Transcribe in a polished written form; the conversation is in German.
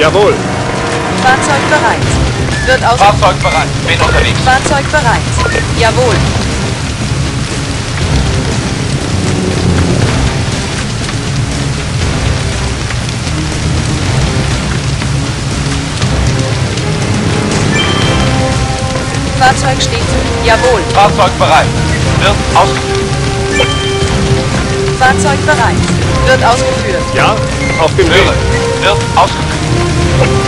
Jawohl. Fahrzeug bereit. Wird aus... Fahrzeug bereit. Bin unterwegs. Fahrzeug bereit. Jawohl. Fahrzeug steht. Jawohl. Fahrzeug bereit. Wird ausgeführt. Fahrzeug bereit. Wird ausgeführt. Ja, auf dem Weg. Höre. Wird ausgeführt.